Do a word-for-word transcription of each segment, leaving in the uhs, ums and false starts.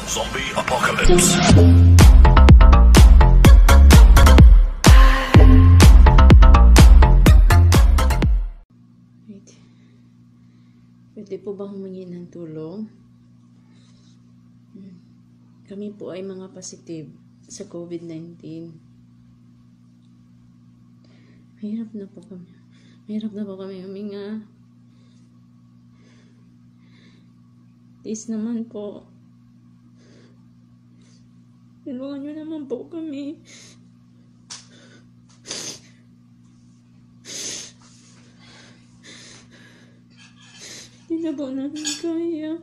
Zombie Apocalypse. Wait. Pwede po ba humingi ng tulong? Hmm. Kami po ay mga positive sa COVID nineteen. Mahirap na po kami. Mahirap na po kami huminga. Please naman po. Tulungan nyo naman po kami. Hindi na po namin kaya.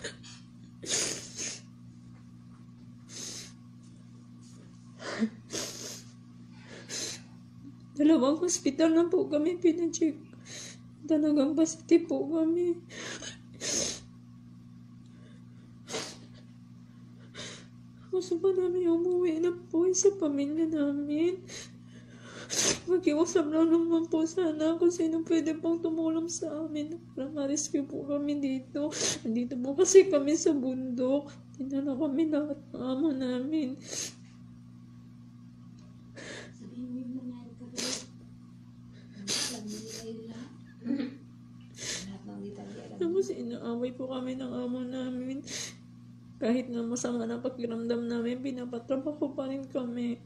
Dalawang hospital na po kami pinacheck. Talagang positive po kami. Gusto pa namin umuwi na po sa pamilya namin. Mag-iusap lang naman po sana kung sino pwede pong tumulong sa amin para ma-rescue po kami dito. Nandito po kasi kami sa bundok. Tinala kami lahat ng amo namin. Sabihin mo yung nangyari ka rin. Alam mo nila lahat ng detalye alam mo. Tapos inaaway po kami ng amo namin. Kahit na masama na pakiramdam namin, pinapatrabaho pa rin kami.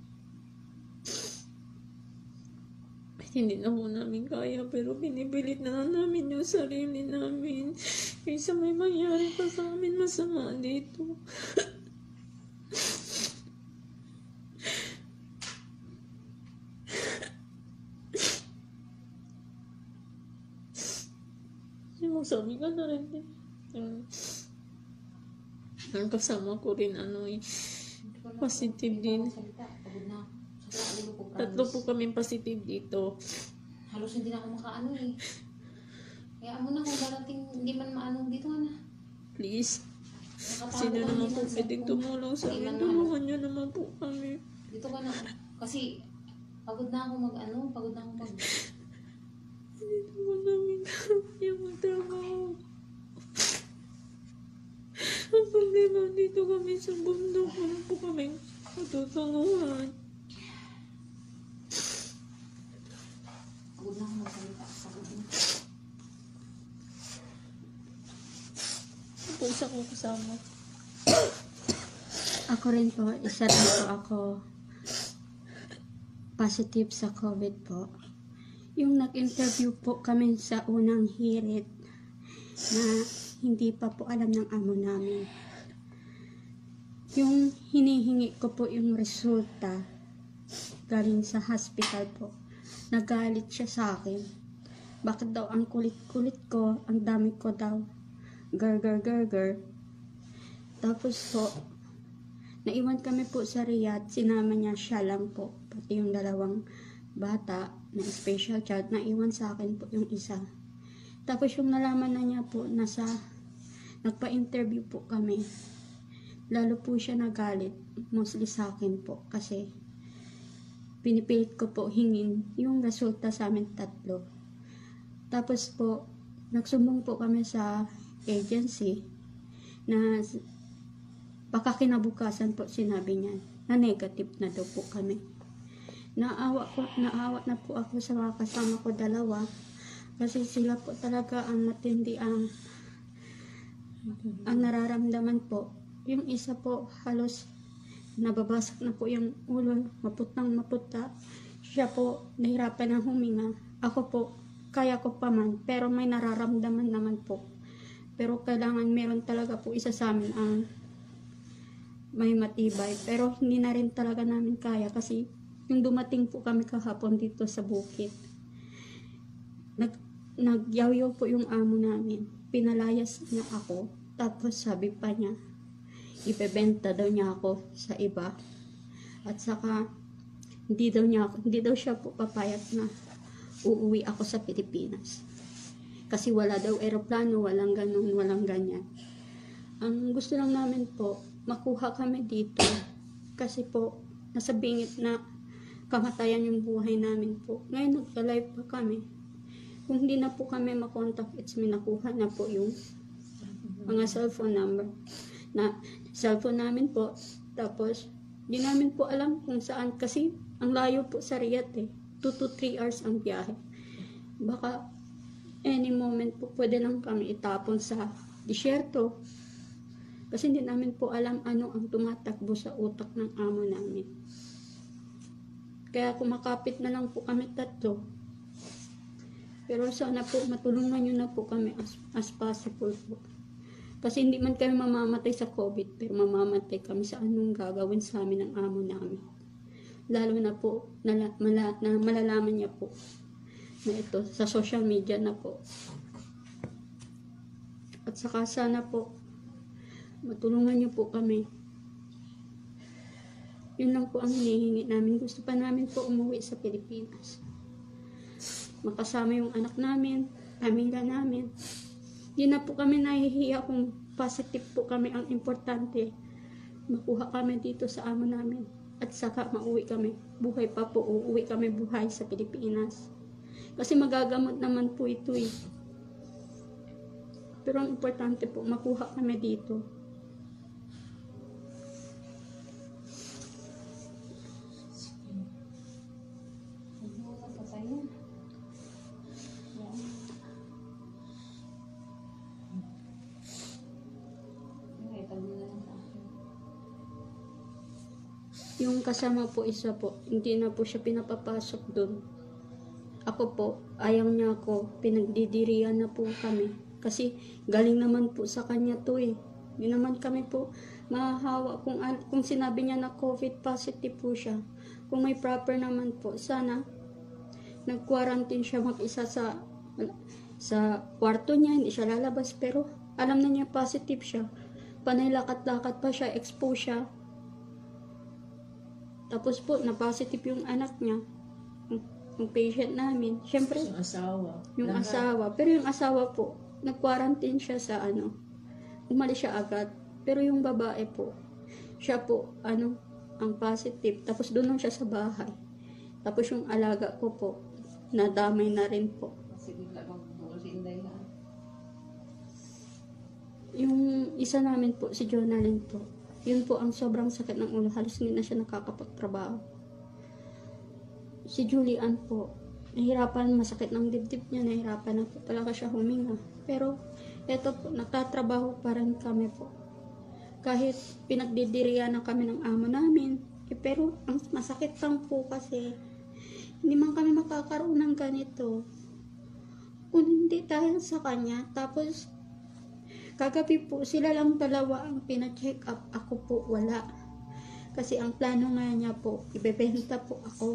Hindi na po namin kaya, pero pinipilit na lang namin yung sarili namin. Kaysa may mangyari pa sa amin masama dito. Sabi ka na rin eh. Um, ang kasama ko rin ano eh, positive din. Tatlo po kami positive dito. Halos hindi na ako makaano eh. Kaya mo na kung darating hindi man maanong dito na. Please. Nakatago Sino lang naman din po ang pwedeng cellphone. tumulong sa Hindi amin? man Tulungan nyo naman po kami. Dito ka na. Kasi pagod na ako mag ano, pagod na ako mag... Hindi naman namin kaya magtrabaho. Ang problema dito kami sa bundok. Wala po kaming matutunguhan. Pagod na ako magsalita. Pagod na. Ito isa ko kasama. Ako rin po, isa rin po ako positive sa COVID po. Yung nag-interview po kami sa unang hirit na hindi pa po alam ng amo namin. Yung hinihingi ko po yung resulta galing sa hospital po. Nagalit siya sa akin. Bakit daw ang kulit-kulit ko, ang dami ko daw. Ger, ger, ger, ger. Tapos po, naiwan kami po sa Riyadh. Sinama niya siya lang po. Pati yung dalawang bata na special child, naiwan sa akin po yung isa. Tapos yung nalaman na niya po, nasa, nagpa-interview po kami. Lalo po siya nagalit, mostly sa akin po. Kasi, pinipilit ko po hingin yung resulta sa amin tatlo. Tapos po, nagsumbong po kami sa agency na baka kinabukasan po sinabi niya na negative na daw po kami. Naawa, ko, naawa na po ako sa mga kasama ko dalawa kasi sila po talaga ang matindi ang ang nararamdaman po. Yung isa po halos nababasag na po yung ulo, maputang maputa. Siya po nahirapan ng huminga. Ako po kaya ko pa man, pero may nararamdaman naman po. Pero kailangan meron talaga po isa sa amin ang may matibay. Pero hindi na rin talaga namin kaya kasi yung dumating po kami kahapon dito sa bukid. Nag, nagyaw-yaw po yung amo namin. Pinalayas niya ako. Tapos sabi pa niya, ibebenta daw niya ako sa iba. At saka, hindi daw, niya, hindi daw siya po papayat na uuwi ako sa Pilipinas. Kasi wala daw eroplano, walang ganun, walang ganyan. Ang gusto lang namin po, makuha kami dito. Kasi po, nasa bingit na kamatayan yung buhay namin po. Ngayon nagka-live pa kami. Kung hindi na po kami makontak, it's may nakuha na po yung mga cellphone number. na cellphone namin po. Tapos, di namin po alam kung saan kasi ang layo po sa Riyadh eh. two to three hours ang biyahe. Baka any moment po pwede lang kami itapon sa disyerto. Kasi hindi namin po alam ano ang tumatakbo sa utak ng amo namin. Kaya kumakapit na lang po kami tatlo. Pero sana po matulungan nyo na po kami as, as possible po. Kasi hindi man kami mamamatay sa COVID, pero mamamatay kami sa anong gagawin sa amin ng amo namin. Lalo na po, na, mala, na malalaman niya po na ito sa social media na po. At saka sana po, matulungan niyo po kami. Yun lang po ang hinihingi namin. Gusto pa namin po umuwi sa Pilipinas. Makasama yung anak namin, pamilya namin. Di na po kami nahihiya kung positive po kami. Ang importante, makuha kami dito sa amo namin. At saka mauwi kami. Buhay pa po, uuwi kami buhay sa Pilipinas. Kasi magagamot naman po ito eh. Pero ang importante po, makuha kami dito. Huwag mo mapatayin. Yan. Okay, tabi na lang sa akin. Yung kasama po isa po, hindi na po siya pinapapasok doon. Ako po, ayaw niya ako, pinagdidirian na po kami. Kasi galing naman po sa kanya to eh. Hindi naman kami po mahahawa kung, kung sinabi niya na COVID positive po siya. Kung may proper naman po, sana nag-quarantine siya mag-isa sa sa kwarto niya, hindi siya lalabas. Pero alam na niya positive siya. Panay lakat-lakat pa siya, expose siya. Tapos po, na-positive yung anak niya. Yung patient namin. Siyempre, Yung asawa. yung Lahat. asawa. Pero yung asawa po, nag-quarantine siya sa ano, umalis siya agad. Pero yung babae po, siya po, ano, ang positive. Tapos doon lang siya sa bahay. Tapos yung alaga ko po, nadamay na rin po. Kasi bigla magbuo si Inday na. Yung isa namin po, si Jonalyn po, yun po ang sobrang sakit ng ulo. Halos hindi na siya nakakapagtrabaho. Si Julian po, nahirapan, masakit ng dibdib niya, nahirapan na po talaga siya huminga. Pero, eto po, nagtatrabaho pa rin kami po. Kahit pinagdidiriyan na kami ng amo namin. Eh, pero, ang masakit lang po kasi, hindi man kami makakaroon ng ganito. Kung hindi dahil sa kanya, tapos, kagabi po, sila lang dalawa ang pina-check up. Ako po, wala. Kasi ang plano nga niya po, ibebenta po ako.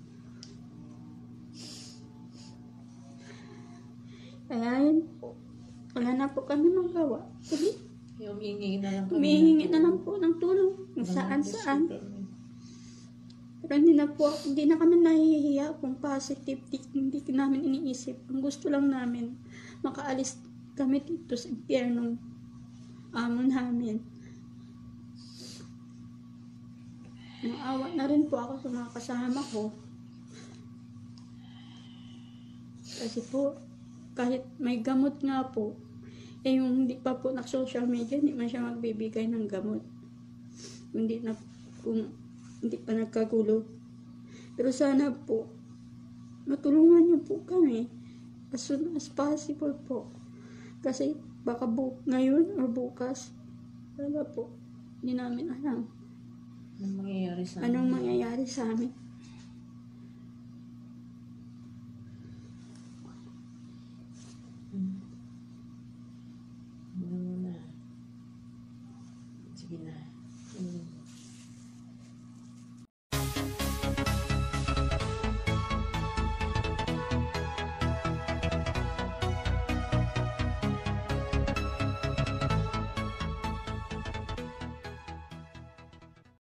Kaya yun po, wala na po kami magawa. Sige, Humihingi na lang kami. humihingi na lang po ng tulong kung saan-saan. Pero hindi na po, hindi na kami nahihiya kung positive, di, hindi namin iniisip. Ang gusto lang namin, makaalis kami dito sa impyernong amo namin. Naawa na rin po ako sa mga kasama ko. Kasi po, kahit may gamot nga po, eh yung hindi pa po nag-social media, hindi man siya magbibigay ng gamot. Hindi na, kung hindi pa nagkagulo. Pero sana po, matulungan niyo po kami as soon as possible po. Kasi baka bu ngayon or bukas, wala po, hindi namin alam Anong mangyayari sa anong mangyayari sa amin. Hmm. Ano na. Sige na. Hmm.